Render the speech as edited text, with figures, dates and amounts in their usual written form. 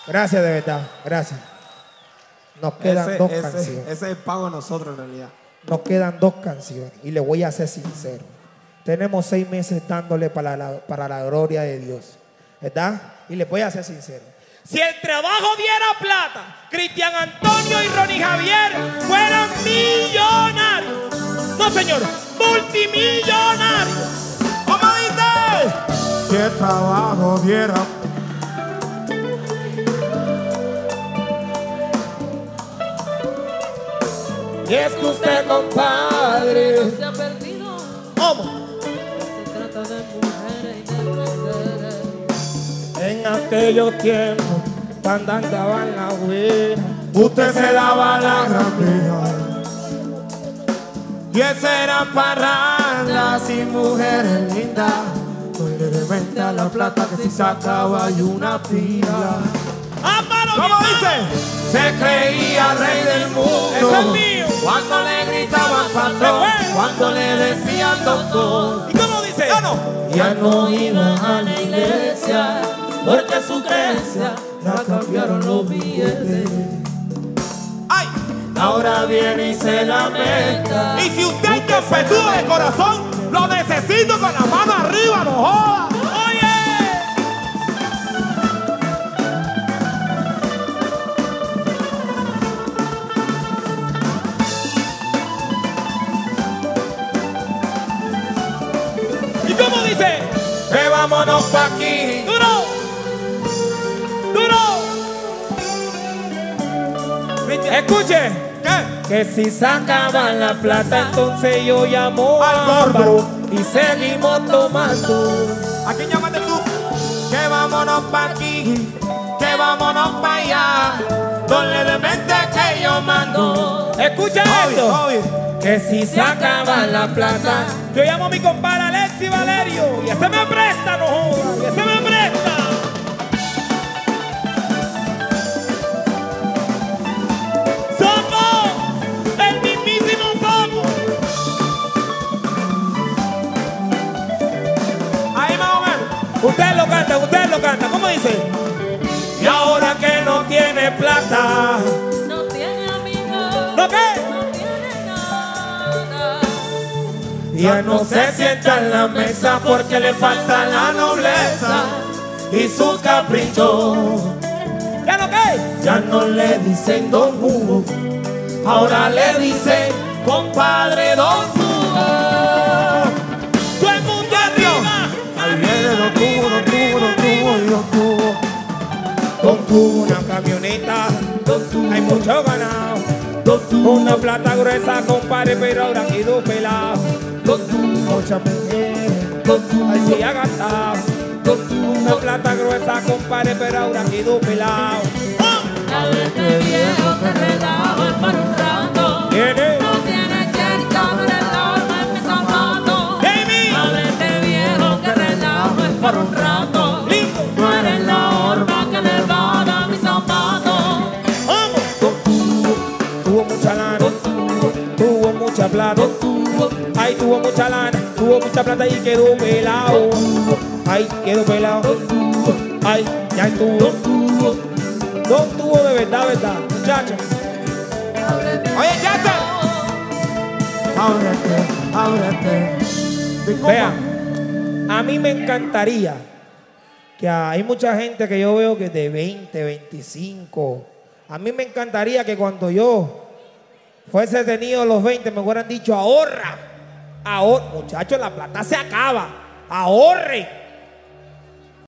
Gracias de verdad, gracias. Nos quedan dos canciones. Ese es el pago de nosotros en realidad. Nos quedan dos canciones y le voy a ser sincero. Tenemos 6 meses dándole para la gloria de Dios, ¿verdad? Y les voy a ser sincero. Si el trabajo diera plata, Cristian Antonio y Ronnie Javier fueran millonarios. No, señor, multimillonarios. ¿Cómo dice? Si el trabajo diera. Y es que usted, compadre, se ha perdido. ¿cómo? Se trata de mujeres y de mujeres. En aquellos tiempos, cuando andaba en la güera, Usted se daba la gran vida. Y esa era parrandas y mujeres lindas. Donde de repente a la plata que se sacaba y una pila. ¿Cómo dice? Se creía rey del mundo. ¡Eso es mío! Cuando le gritaban patrón, cuando le decían doctor. ¿Y cómo dice? Ya no iba a la iglesia, porque su creencia la cambiaron los billetes. ¡Ay! Ahora viene y se lamenta. Y si usted es petudo de corazón, lo necesito con la mano arriba, no joda. ¡Oye! ¿Y cómo dice? Que vámonos pa' aquí. ¡Duro! ¡Duro! Escuche. ¿Qué? Que si sacaban la plata, entonces yo llamo Al a gordo. Álvaro y seguimos tomando. ¿A quién llamaste tú? Que vámonos pa' aquí, que vámonos pa' allá. Donde de mente que yo mando. Escucha esto. Que si sacaban la plata, yo llamo a mi compadre Alexis Valerio y ese me presta, no joda, y ese me presta. ¡Somos el mismísimo Somos! Ahí más o menos. Ustedes lo cantan, ¿cómo dice? Y ahora que no tiene plata, No tiene amigos. ¿no qué? No tiene nada. Ya no se sienta en la mesa porque le falta la nobleza y su capricho. ¿Ya no qué? Ya no le dicen don Hugo, ahora le dicen compadre don Hugo. Todo el mundo arriba. Ahí viene don Hugo, don Hugo, don Hugo y don Hugo. Don tuvo una camioneta, hay mucho ganado. Una plata gruesa, compadre, pero ahora quedó pelado. Muchas mujeres, ahí sí ha gastado. Una plata gruesa, compadre, pero ahora quedó pelado. A este viejo que relajo es para un rato. ¿Tiene? No tiene que quitarme el alma en mis zapatos. Jamie. A este viejo que relajo es para un rato. Lindo. No eres la horma que le va a dar mis zapatos. Tuvo mucha lana, tuvo mucha plata. Ay, tuvo mucha lana, tuvo mucha plata y quedó pelado. Ay, quedó pelado. Ay, ya estuvo. No tuvo de verdad, verdad, muchachos. Oye, ya está. Ábrete. Disculpa. Vean, a mí me encantaría que hay mucha gente que yo veo que de 20, 25. A mí me encantaría que cuando yo fuese tenido los 20 me hubieran dicho ahorra. Muchachos, la plata se acaba. Ahorre.